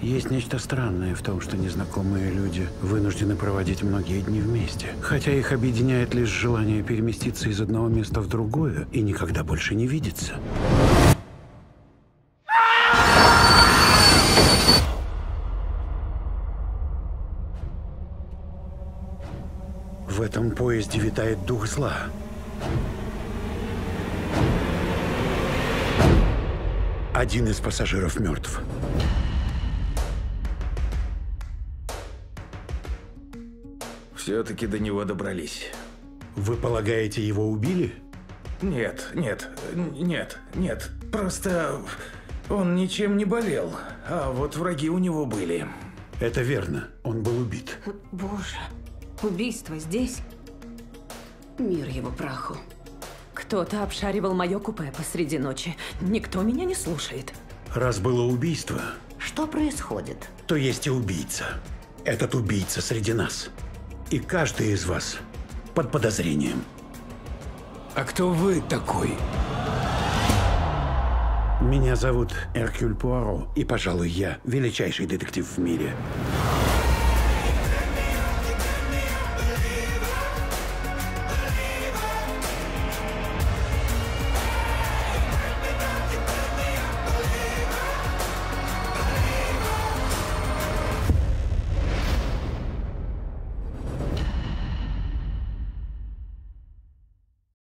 Есть нечто странное в том, что незнакомые люди вынуждены проводить многие дни вместе, хотя их объединяет лишь желание переместиться из одного места в другое и никогда больше не видеться. В этом поезде витает дух зла. Один из пассажиров мертв. Все-таки до него добрались. Вы полагаете, его убили? Нет. Просто он ничем не болел, а вот враги у него были. Это верно. Он был убит. Боже, убийство здесь? Мир его праху. Кто-то обшаривал мое купе посреди ночи. Никто меня не слушает. Раз было убийство, Что происходит? то есть и убийца. Этот убийца среди нас. И каждый из вас под подозрением. А кто вы такой? Меня зовут Эркюль Пуаро, и, пожалуй, я величайший детектив в мире.